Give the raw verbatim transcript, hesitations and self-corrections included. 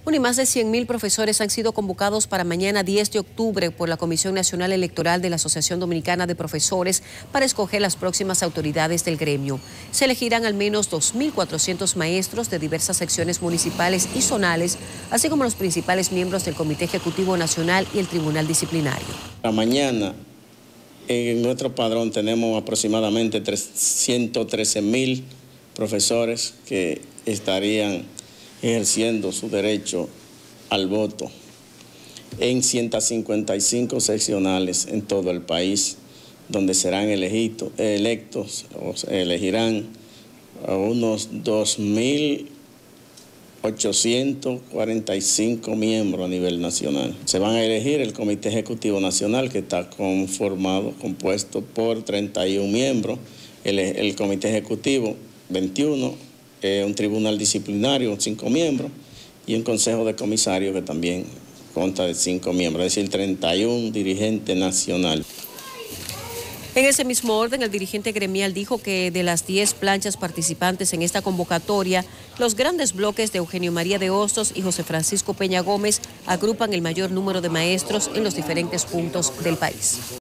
Bueno, y más de cien mil profesores han sido convocados para mañana diez de octubre por la Comisión Nacional Electoral de la Asociación Dominicana de Profesores para escoger las próximas autoridades del gremio. Se elegirán al menos dos mil cuatrocientos maestros de diversas secciones municipales y zonales, así como los principales miembros del Comité Ejecutivo Nacional y el Tribunal Disciplinario. La mañana en nuestro padrón tenemos aproximadamente ciento trece mil profesores que estarían ejerciendo su derecho al voto en ciento cincuenta y cinco seccionales en todo el país, donde serán elegidos, electos o se elegirán a unos dos mil ochocientos cuarenta y cinco miembros a nivel nacional. Se van a elegir el Comité Ejecutivo Nacional, que está conformado, compuesto por treinta y un miembros, el, el Comité Ejecutivo veintiuno, eh, un Tribunal Disciplinario, cinco miembros, y un Consejo de Comisarios que también consta de cinco miembros, es decir, treinta y un dirigentes nacionales. En ese mismo orden, el dirigente gremial dijo que de las diez planchas participantes en esta convocatoria, los grandes bloques de Eugenio María de Hostos y José Francisco Peña Gómez agrupan el mayor número de maestros en los diferentes puntos del país.